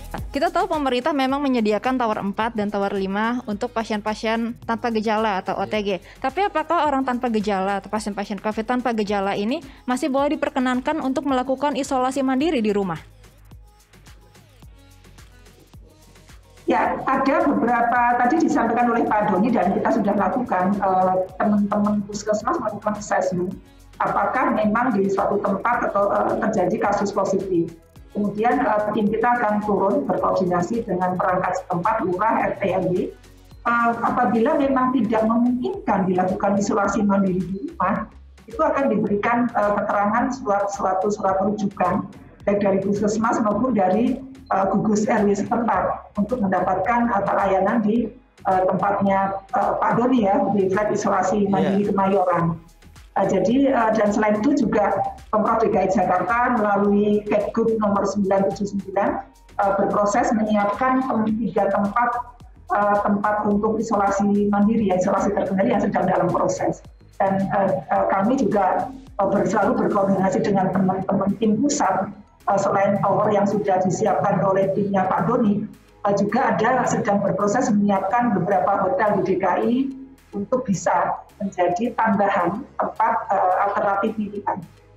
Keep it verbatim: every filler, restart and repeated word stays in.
Kita tahu pemerintah memang menyediakan tower empat dan tower lima untuk pasien-pasien tanpa gejala atau O T G. Tapi apakah orang tanpa gejala atau pasien-pasien COVID tanpa gejala ini masih boleh diperkenankan untuk melakukan isolasi mandiri di rumah? Ya, ada beberapa tadi disampaikan oleh Pak Doni dan kita sudah lakukan, eh, teman-teman puskesmas melakukan assessment apakah memang di suatu tempat atau eh, terjadi kasus positif. Kemudian eh, tim kita akan turun berkoordinasi dengan perangkat setempat, lurah, R T, R W. Eh, apabila memang tidak memungkinkan dilakukan isolasi mandiri di rumah, itu akan diberikan eh, keterangan surat suatu surat rujukan baik dari puskesmas maupun dari Uh, gugus R W setempat untuk mendapatkan uh, pelayanan di uh, tempatnya uh, Pak Doni ya, di flat isolasi mandiri yeah. Kemayoran. Uh, jadi uh, dan selain itu juga Pemprov D K I Jakarta melalui Kepgub nomor sembilan tujuh sembilan uh, berproses menyiapkan tiga tempat uh, tempat untuk isolasi mandiri, ya, isolasi terkendali yang sedang dalam proses. Dan uh, uh, kami juga uh, selalu berkoordinasi dengan teman-teman tim pusat. Selain tower yang sudah disiapkan oleh timnya Pak Doni, juga ada sedang berproses menyiapkan beberapa hotel di D K I untuk bisa menjadi tambahan tempat uh, alternatif pilihan.